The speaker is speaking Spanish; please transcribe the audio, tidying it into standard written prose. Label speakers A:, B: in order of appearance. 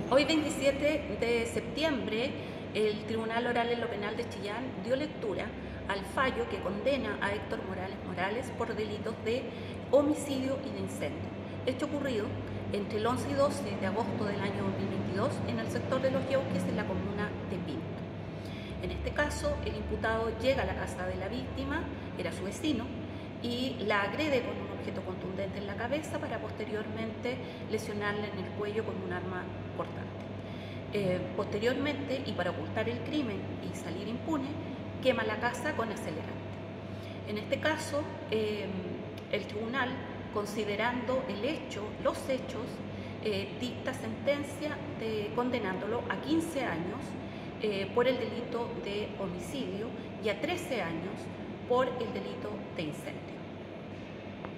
A: Hoy 27 de septiembre, el Tribunal Oral en lo Penal de Chillán dio lectura al fallo que condena a Héctor Morales por delitos de homicidio y de incendio. Hecho ocurrido entre el 11 y 12 de agosto del año 2022 en el sector de Los Yauques, en la comuna de Pinto. En este caso, el imputado llega a la casa de la víctima, era su vecino, y la agrede con un objeto contundente en la cabeza para posteriormente lesionarla en el cuello con un arma cortante. Posteriormente, y para ocultar el crimen y salir impune, quema la casa con acelerante. En este caso, el tribunal, considerando los hechos, dicta sentencia condenándolo a 15 años por el delito de homicidio y a 13 años por el delito de incendio.